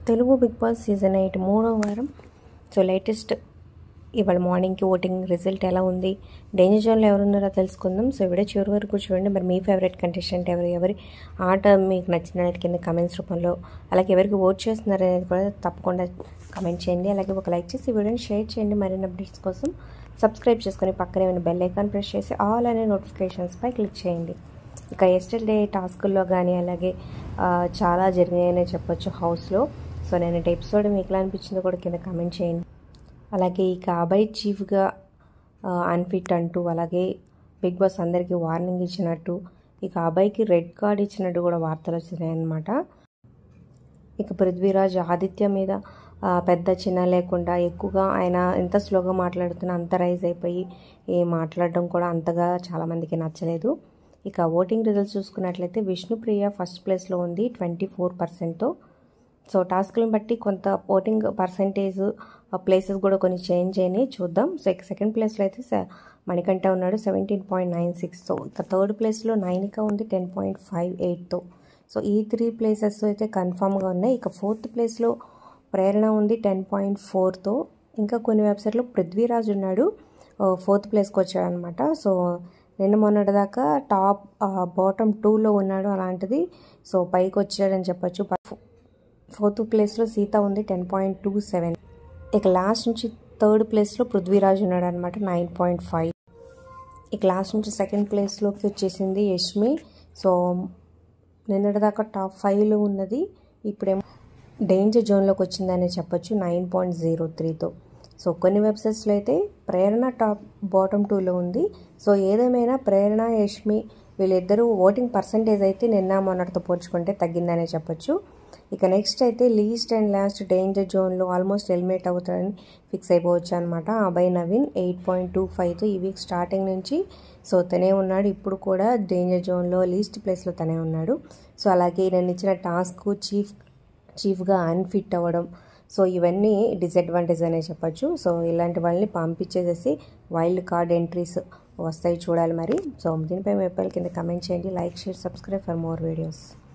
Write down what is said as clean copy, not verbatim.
Telugu big boss season 8 మూడో వారం. So latest ఇవాళ మార్నింగ్కి ఓటింగ్ రిజల్ట్ ఎలా ఉంది, డేంజర్ జోన్లో ఎవరున్నారో తెలుసుకుందాం. సో వీడియో చివరి వరకు చూడండి. మరి మీ ఫేవరెట్ కంటెస్టెంట్ ఎవరి ఆట మీకు నచ్చిన కింద కమెంట్స్ రూపంలో, అలాగే ఎవరికి ఓట్ చేస్తున్నారు అనేది కూడా తప్పకుండా కమెంట్ చేయండి. అలాగే ఒక లైక్ చేసి వీడియోని షేర్ చేయండి. మరిన్ని అప్డేట్స్ కోసం సబ్స్క్రైబ్ చేసుకొని పక్కనే ఉన్న బెల్ ఐకాన్ ప్రెస్ చేసి ఆల్ అనే నోటిఫికేషన్స్పై క్లిక్ చేయండి. ఇక ఎస్టర్డే టాస్కుల్లో కానీ అలాగే చాలా జరిగాయనే చెప్పొచ్చు హౌస్లో. సో నేను ఎపిసోడ్ మీకు ఎలా అనిపించిందో కూడా కింద కమెంట్ చేయండి. అలాగే ఇక అభయ్ చీఫ్గా అన్ఫిట్ అంటూ, అలాగే బిగ్ బాస్ అందరికీ వార్నింగ్ ఇచ్చినట్టు, ఇక అభయ్కి రెడ్ కార్డ్ ఇచ్చినట్టు కూడా వార్తలు వచ్చినాయన్నమాట. ఇక పృథ్వీరాజ్ ఆదిత్య మీద పెద్ద చిన్న లేకుండా ఎక్కువగా ఆయన ఎంత స్లోగా మాట్లాడుతున్నా అంత రైజ్ అయిపోయి మాట్లాడడం కూడా అంతగా చాలామందికి నచ్చలేదు. ఇక ఓటింగ్ రిజల్ట్స్ చూసుకున్నట్లయితే విష్ణుప్రియ ఫస్ట్ ప్లేస్లో ఉంది 24%తో. సో టాస్క్లను బట్టి కొంత ఓటింగ్ పర్సంటేజ్ ప్లేసెస్ కూడా కొన్ని చేంజ్ అయినాయి, చూద్దాం. సో ఇక సెకండ్ ప్లేస్లో అయితే మణికంఠ ఉన్నాడు 17.96తో. ఇక థర్డ్ ప్లేస్లో నైనిక ఉంది 10.58తో. సో ఈ 3 ప్లేసెస్ అయితే కన్ఫామ్గా ఉన్నాయి. ఇక ఫోర్త్ ప్లేస్లో ప్రేరణ ఉంది 10.4తో. ఇంకా కొన్ని వెబ్సైట్లో పృథ్వీరాజ్ ఉన్నాడు, ఫోర్త్ ప్లేస్కి వచ్చాడనమాట. సో నిన్న మొన్నటిదాకా టాప్ బాటమ్ 2లో ఉన్నాడు, అలాంటిది సో పైకి వచ్చాడని చెప్పొచ్చు. ఫోర్త్ ప్లేస్లో సీత ఉంది 10.27. ఇక లాస్ట్ నుంచి థర్డ్ ప్లేస్లో పృథ్వీరాజ్ ఉన్నాడు అనమాట 9.5. ఇక లాస్ట్ నుంచి సెకండ్ ప్లేస్లోకి వచ్చేసింది యష్మి. సో నిన్నటిదాకా టాప్ 5లో ఉన్నది ఇప్పుడేమో డేంజర్ జోన్లోకి వచ్చిందనే చెప్పొచ్చు 9.03తో. సో కొన్ని వెబ్సైట్స్లో అయితే ప్రేరణ టాప్ బాటమ్ 2లో ఉంది. సో ఏదేమైనా ప్రేరణ యష్మి వీళ్ళిద్దరూ ఓటింగ్ పర్సంటేజ్ అయితే నిన్న మొన్నటితో పోల్చుకుంటే తగ్గిందనే చెప్పొచ్చు. ఇక నెక్స్ట్ అయితే లీస్ట్ అండ్ లాస్ట్ డేంజర్ జోన్లో ఆల్మోస్ట్ ఎలిమినేట్ అవుతాడని ఫిక్స్ అయిపోవచ్చు అనమాట. అభయ్ నవీన్ 8.25తో ఈ వీక్ స్టార్టింగ్ నుంచి సో తనే ఉన్నాడు, ఇప్పుడు కూడా డేంజర్ జోన్లో లీస్ట్ ప్లేస్లో తనే ఉన్నాడు. సో అలాగే నేను ఇచ్చిన టాస్క్ చీఫ్గా అన్ఫిట్ అవ్వడం, సో ఇవన్నీ డిసడ్వాంటేజ్ అనే చెప్పచ్చు. సో ఇలాంటి వాళ్ళని పంపించేసేసి వైల్డ్ కార్డ్ ఎంట్రీస్ వస్తాయి, చూడాలి మరి. సో దీనిపై మీ కింద కమెంట్ చేయండి. Like, share, subscribe for more videos.